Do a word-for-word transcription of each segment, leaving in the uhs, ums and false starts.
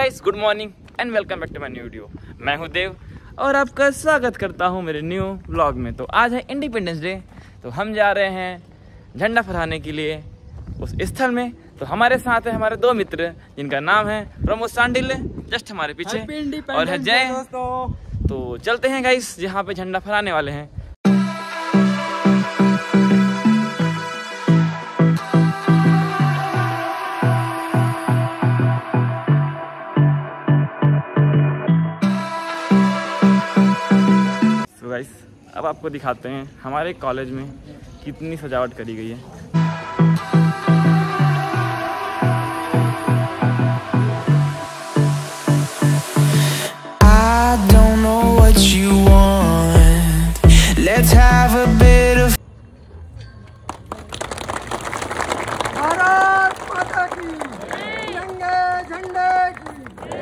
Guys, good morning and welcome back to my new video. मैं हूं देव और आपका स्वागत करता हूं मेरे न्यू व्लॉग में। तो आज है इंडिपेंडेंस डे, तो हम जा रहे हैं झंडा फहराने के लिए उस स्थल में। तो हमारे साथ है हमारे दो मित्र जिनका नाम है प्रमोद सांडिल, जस्ट हमारे पीछे, और है जय। तो चलते हैं गाइस जहाँ पे झंडा फहराने वाले हैं। गाइस अब आपको दिखाते हैं हमारे कॉलेज में कितनी सजावट करी गई है। I don't know what you want. Let's have a bit of Bharat माता की तिरंगे झंडे की।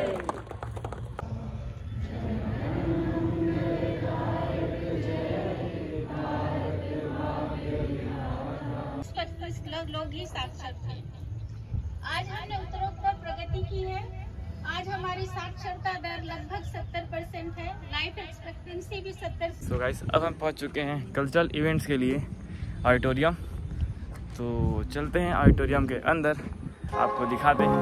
लोग ही साक्षर थे। आज हमने उत्तरोत्तर प्रगति की है। आज हमारी साक्षरता दर लगभग सत्तर परसेंट है। लाइफ एक्सपेक्टेंसी भी सत्तर। सो गाइस अब हम पहुंच चुके हैं कल्चरल इवेंट्स के लिए ऑडिटोरियम। तो चलते हैं ऑडिटोरियम के अंदर, आपको दिखाते हैं।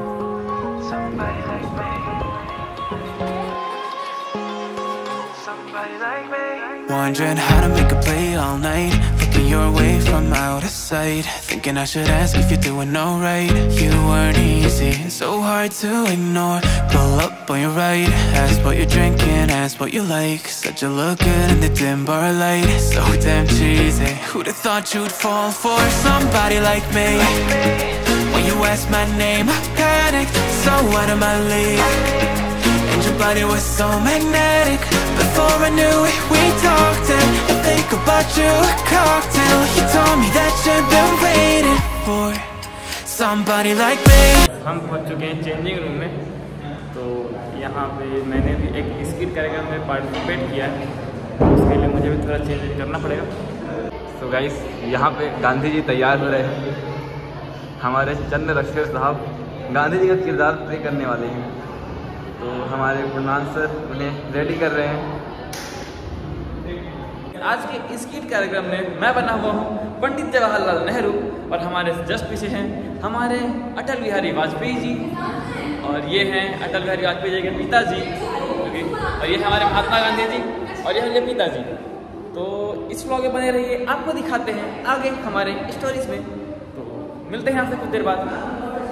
Wondering how to make a play all night, looking your way from out of sight, thinking I should ask if you're doing alright. You weren't easy, so hard to ignore. Pull up on your right, ask what you're drinking, ask what you like. Said you look good in the dim bar light, so damn cheesy. Who'd have thought you'd fall for somebody like me? When you asked my name, I panicked, so out of my league. And your body was so magnetic. Before I knew it, we talked and I think about you a cocktail. You told me that you've been waiting for somebody like me. हम पहुंच चुके हैं changing room में। तो यहाँ पे मैंने भी एक स्किट कार्यक्रम में पार्टिसिपेट किया है, तो उसके लिए मुझे भी थोड़ा चेंज करना पड़ेगा। तो गाइस यहाँ पे गांधी जी तैयार हो रहे हैं। हमारे चंद्रशेखर साहब गांधी जी का किरदार प्ले करने वाले हैं। तो हमारे गुणनाथ सर उन्हें रेडी कर रहे हैं। आज के स्किट कार्यक्रम में मैं बना हुआ हूँ पंडित जवाहरलाल नेहरू, और हमारे जस्ट पीछे हैं हमारे अटल बिहारी वाजपेयी जी, और ये हैं अटल बिहारी वाजपेयी जी के पिताजी, और ये हमारे महात्मा गांधी जी, और ये है पिताजी। तो इस व्लॉग में बने रहिए, आपको दिखाते हैं आगे हमारे स्टोरीज में। तो मिलते हैं आपसे कुछ देर बाद।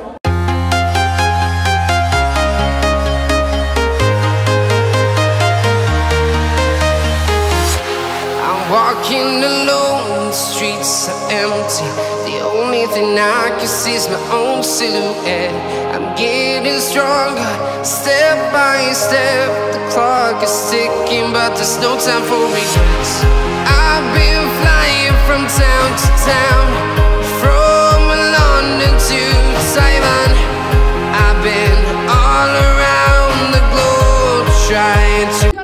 Walking alone, the streets are empty. The only thing I can see is my own silhouette. I'm getting stronger, step by step. The clock is ticking, but there's no time for regrets. I've been flying from town to town, from London to Taiwan. I've been all around the globe trying to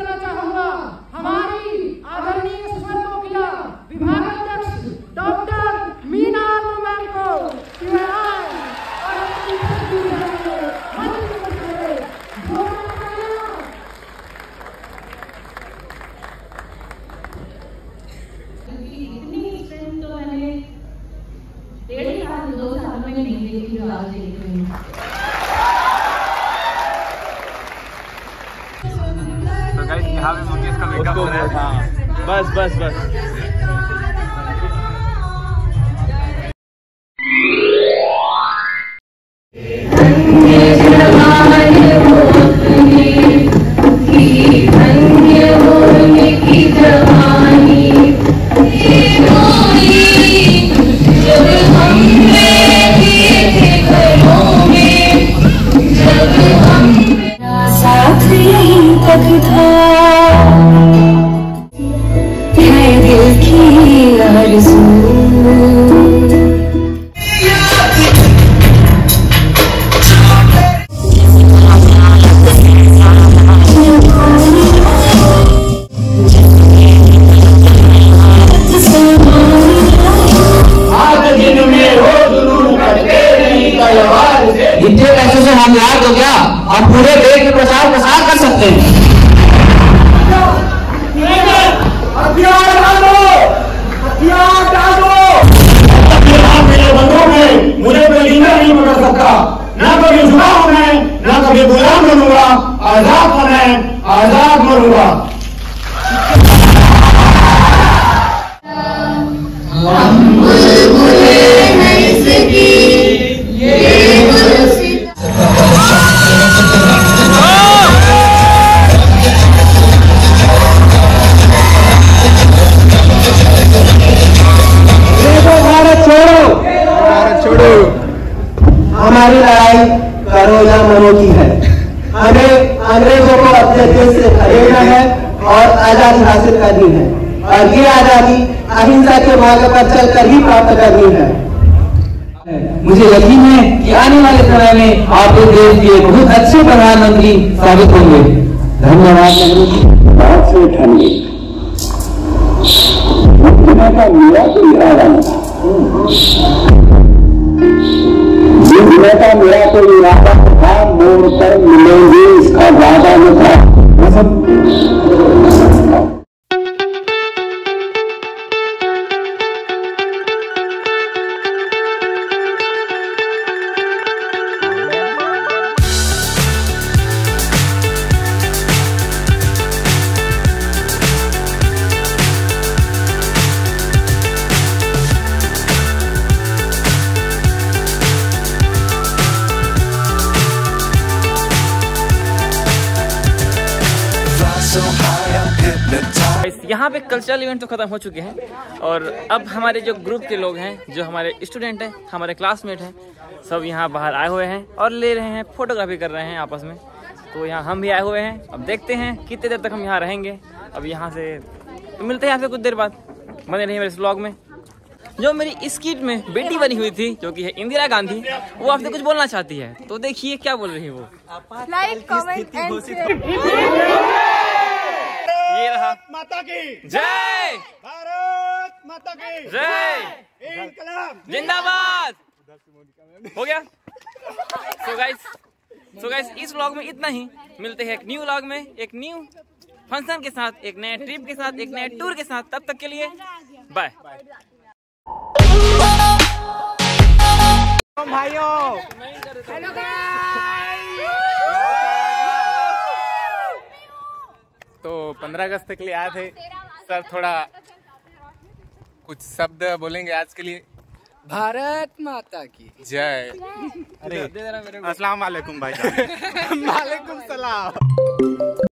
तो guys यहाँ पे मुकेश का makeup हो रहा है। हाँ बस बस बस India बच्चों से हम याद हो गया, हम पूरे देश में प्रचार प्रसार कर सकते हैं। हथियार डालो, हथियार डालो। मेरे बंधुओं में मुझे कोई लीडर नहीं पकड़ सकता, ना कभी झुका हूं मैं, ना कभी गुलाम बनूंगा, आजाद हूं मैं, आजाद मरूंगा। हम बुलबुले हैं इसकी, ये गुलसिता। भारत छोड़ो, भारत छोड़ो। हमारी लड़ाई करो या मरो की है। हमें अंग्रेजों को अपने देश से खदेड़ना है और आजादी हासिल करनी है, और ये आजादी अहिंसा के मार्ग पर चलकर ही प्राप्त करनी है। मुझे यकीन है कि आने वाले समय में आप इस देश के बहुत अच्छे प्रधानमंत्री साबित होंगे। धन्यवाद। नेहरू जी बात से ठंडी का मेरा तो इरादा नहीं था, दुनिया का मेरा तो इरादा था, मोड़ पर मिलेंगे इसका वादा न था। यहाँ पे कल्चरल इवेंट तो खत्म हो चुके हैं, और अब हमारे जो ग्रुप के लोग हैं, जो हमारे स्टूडेंट हैं, हमारे क्लासमेट हैं, सब यहाँ बाहर आए हुए हैं और ले रहे हैं, फोटोग्राफी कर रहे हैं आपस में। तो यहाँ हम भी आए हुए हैं, अब देखते हैं कितने देर तक हम यहाँ रहेंगे। अब यहाँ से मिलते हैं आपसे कुछ देर बाद। बने रहिए मेरे इस व्लॉग में। जो मेरी स्किट में बेटी बनी हुई थी, जो कि है इंदिरा गांधी, वो आपसे कुछ बोलना चाहती है, तो देखिए क्या बोल रही है वो। लाइक कमेंट एंड ये रहा। माता की जय, भारत माता की जय, इंकलाब जिंदाबाद। हो गया। सो गाइस सो गाइस इस व्लॉग में इतना ही। मिलते हैं एक न्यू व्लॉग में, एक न्यू फंक्शन के साथ, एक नए ट्रिप के साथ, एक नए टूर के साथ। तब तक के लिए बाय भाइयों। तो पंद्रह अगस्त के लिए आए थे सर, थोड़ा कुछ शब्द बोलेंगे आज के लिए। भारत माता की जय। अरे अस्सलाम वालेकुम भाई साहब। वालेकुम सलाम।